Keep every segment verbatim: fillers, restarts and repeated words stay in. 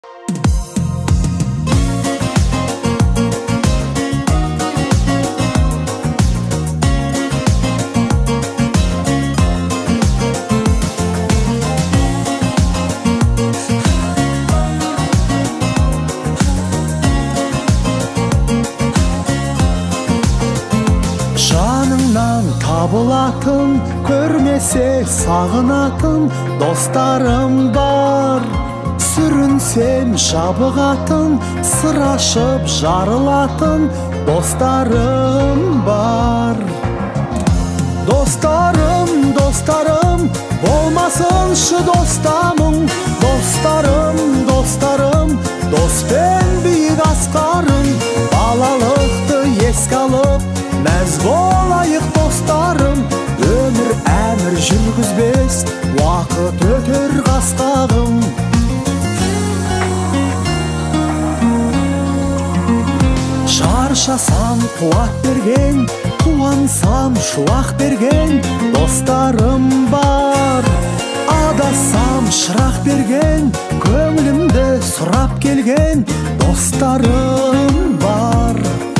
Табылатын, көрмесе сағынатын достарым бар. Сүрінсем жабығатын, сыр ашып жарылатын достарым бар. Достарым, достарым, болмасыншы достамың. Достарым, достарым, доспен биік асқарым. Балалықты еске алып, мәз болайық достарым. Өмір әмір жүргізбес, уақыт өтер қасқағым. Шаршасам қуат берген, қуансам шуақ берген достарым бар. Адасам шырақ берген, көңілімді сұрап келген достарым бар.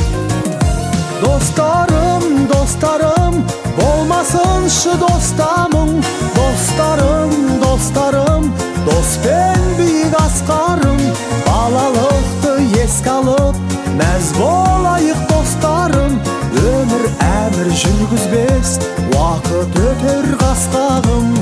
Достарым, достарым, болмасыншы достамың. Достарым, достарым, доспен биік асқарым. Балалықты еске алып, мәз болайық достарым. Өмір әмір жүргізбес, уақыт өтер қасқағым.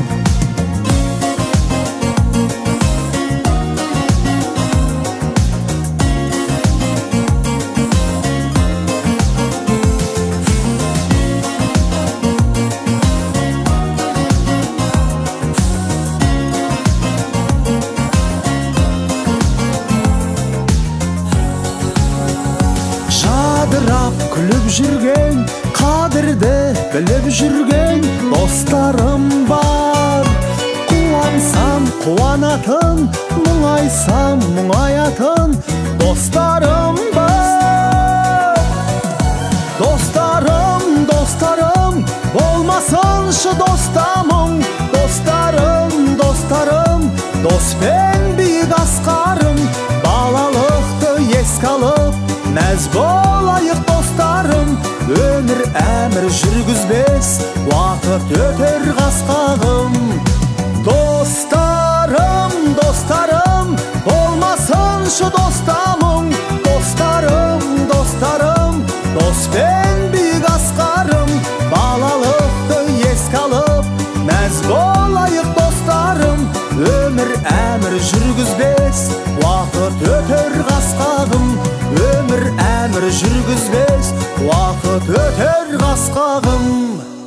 Күліп жүрген, қадірді біліп жүрген достарым бар. Қуансам қуанатын, мұңайсам мұңаятын достарым бар. Достарым, достарым, болмасыншы достамың. Достарым, достарым, доспен биік асқарым. Балалықты еске алып, мәз болайық достарым. Өмір әмір жүргізбес, уақыт өтер қасқағым. Достарым, достарым, болмасыншы достамың. Достарым, достарым, доспен биік асқарым. Балалықты еске алып, мәз болайық достарым. Өмір әмір жүргізбес, уақыт өтер қасқағым. Өмір әмір жүргізбес, уақыт өтер қасқағым.